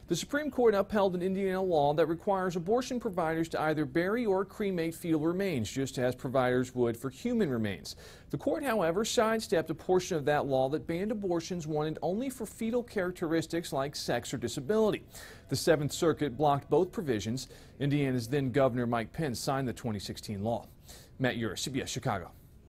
The Supreme Court upheld an Indiana law that requires abortion providers to either bury or cremate fetal remains, just as providers would for human remains. The court, however, sidestepped a portion of that law that banned abortions wanted only for fetal characteristics like sex or disability. The Seventh Circuit blocked both provisions. Indiana's then Governor Mike Pence signed the 2016 law. Matt Yurus, CBS Chicago.